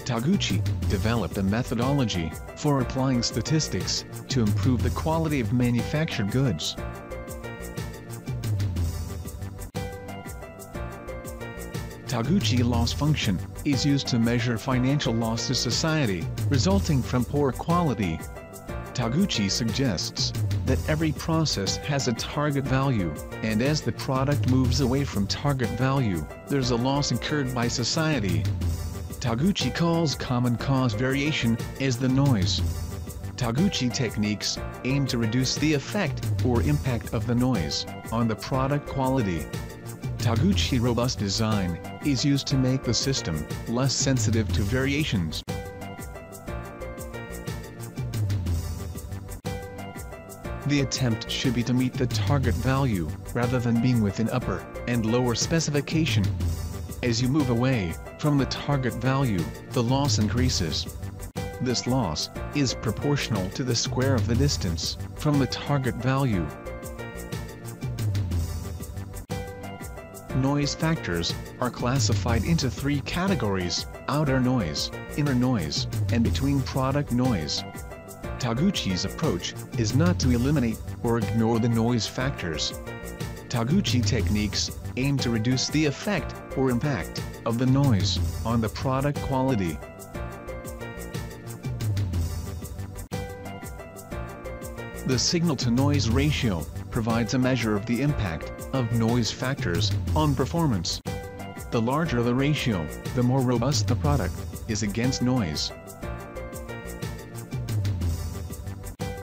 Taguchi developed a methodology for applying statistics to improve the quality of manufactured goods. Taguchi loss function is used to measure financial loss to society resulting from poor quality. Taguchi suggests that every process has a target value, and as the product moves away from target value, there's a loss incurred by society. Taguchi calls common cause variation as the noise. Taguchi techniques aim to reduce the effect or impact of the noise on the product quality. Taguchi robust design is used to make the system less sensitive to variations. The attempt should be to meet the target value, rather than being within upper and lower specification. As you move away from the target value, the loss increases. This loss is proportional to the square of the distance from the target value. Noise factors are classified into three categories: outer noise, inner noise, and between product noise. Taguchi's approach is not to eliminate or ignore the noise factors. Taguchi techniques aim to reduce the effect or impact of the noise on the product quality. The signal-to-noise ratio provides a measure of the impact of noise factors on performance. The larger the ratio, the more robust the product is against noise.